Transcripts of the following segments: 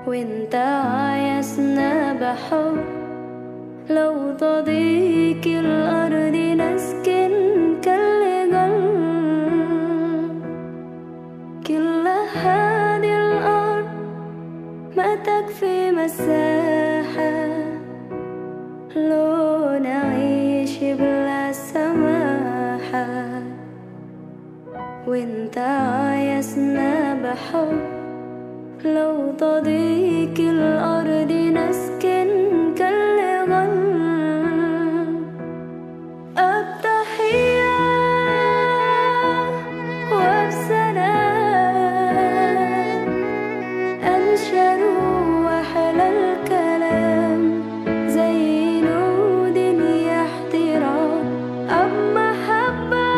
وانت عايزنا بحب، لو تضيق الأرض نسكن كالجل. كل هذه الأرض ما تكفي مساحة، لو نعيش بلا سماحة. وانت عايزنا بحب، لو تضيق الأرض نسكن كالغل. التحية وبسلام أنشر وحل الكلام، زي نود احترام. أب محبة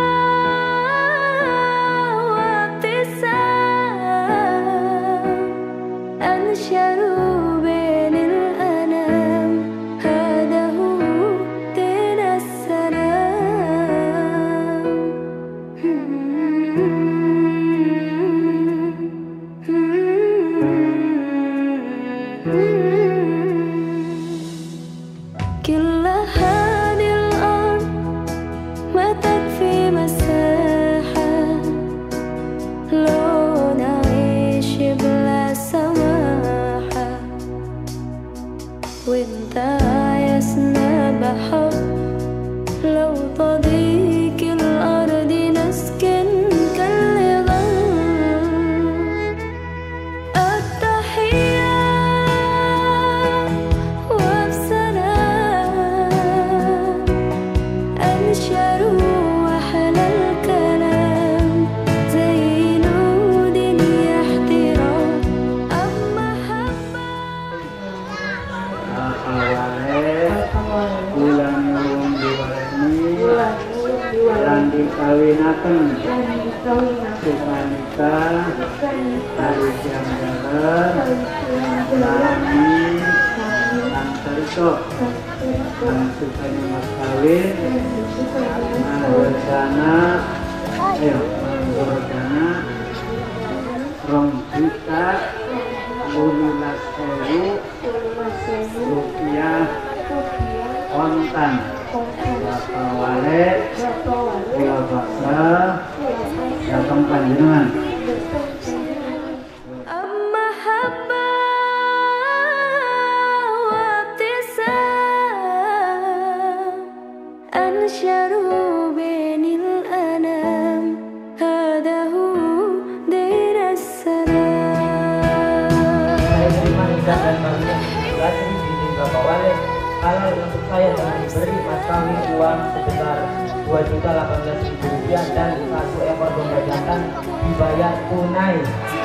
وابتسام أنشروا بين الأنام، هذا هو دين السلام. كل هذه الأرض ما تكفي مساحة، لو نعيش بلا سماحة. وانت عايزنا بحب، لو تضيق الأرض نسكن كالغل. التحية وبسلام أنشروا وحل الكلام، زي نود احترام. أب محبة bulan nyuwun diwareni lan dikawinaken supanika hari jambaran lami lan sarita lan supaya mas kawin manggorjana manggorjana 2.18.000 rupiah kontan. Bapak Wale Rio Baksa datang panjenengan. محبة وابتسام أنشروا بين الأنام، هذا هو دين السلام. Saya terima nikah dan kawin binti Bapak Wale. Halal untuk saya dengan diberi mas kawin uang sebesar Rp2.018.000 dan 1 ekor domba jantan dibayar tunai.